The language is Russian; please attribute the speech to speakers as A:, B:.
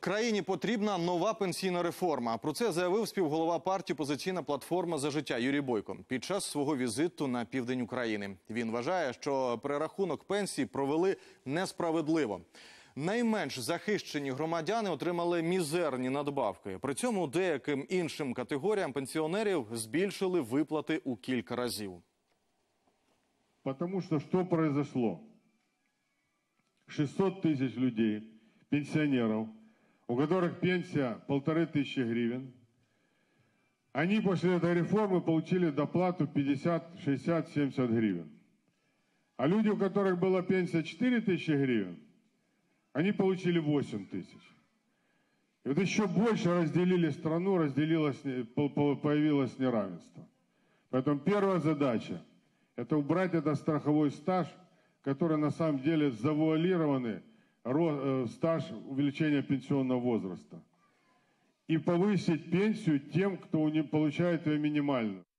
A: Країні потрібна нова пенсійна реформа. Про це заявив співголова партії «Опозиційна платформа за життя» Юрій Бойко під час свого візиту на південь України. Він вважає, що перерахунок пенсій провели несправедливо. Найменш захищені громадяни отримали мізерні надбавки. При цьому деяким іншим категоріям пенсіонерів збільшили виплати у кілька разів.
B: Потому что произошло? 600 тысяч людей, пенсионеров, у которых пенсия 1500 гривен, они после этой реформы получили доплату 50, 60, 70 гривен. А люди, у которых была пенсия 4000 гривен, они получили 8 тысяч. И вот еще больше разделили страну, появилось неравенство. Поэтому первая задача – это убрать этот страховой стаж, который на самом деле завуалированный стаж увеличения пенсионного возраста. И повысить пенсию тем, кто получает ее минимально.